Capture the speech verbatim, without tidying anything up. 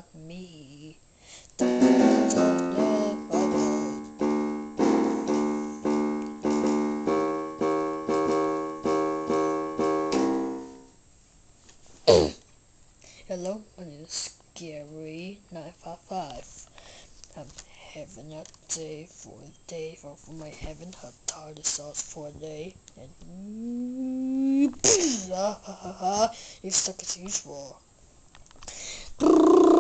me. Depends on the weather. Hello, my name is Scary nine five five. I'm having a day for a day for, for my having a tartar sauce for a day, and you stuck as usual.